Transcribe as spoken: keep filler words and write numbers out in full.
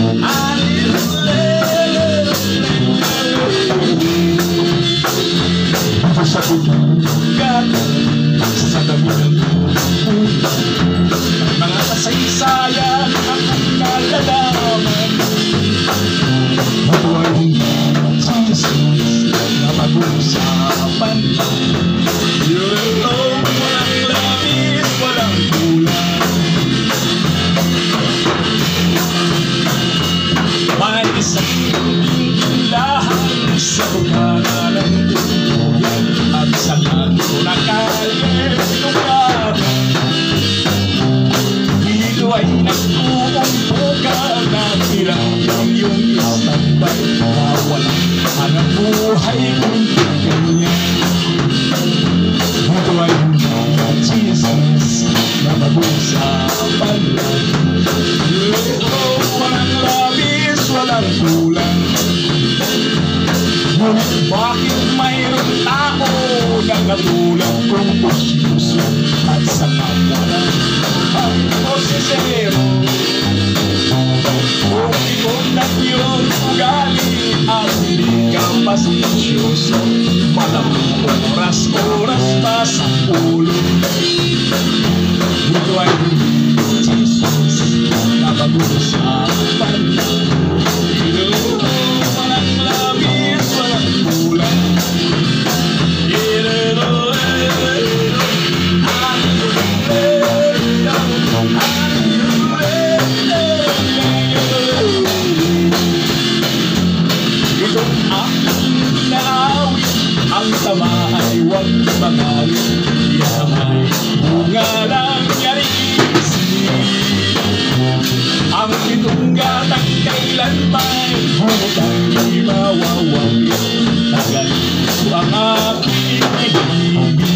Sa tutugat, sa dami ng mga kasaysayan ang kalalaman. Ito ay hindi Jesus na pag-uusapan. Yun ang walang labis, walang kulang. May isang tindahan sa bukana ng tutugan at sa lato na kalye lugar. Dito ay nag-uumpuka na hirap yung istambay na walang hanap buhay kung ganyan. Dito ay hindi Jesus na mag-usapan. Oh, walang labis, walang kulang. Ngunit bakit mayroong tao na katulad kong puso at sa kapwa ang posisero? Kung ikunat yung ugali at hindi ka pasensyoso, malamang oras-oras pa sa ulo. Dito ay Jesus na pag-uusapan. Walang labis, walang kulang. Itong aking naawit, ang sama ay huwag mangalit. Yan ay bunga ng yarisip. Ang pitunggat ang kailanman hutang di mawawagin. Tagal ang aking ibig.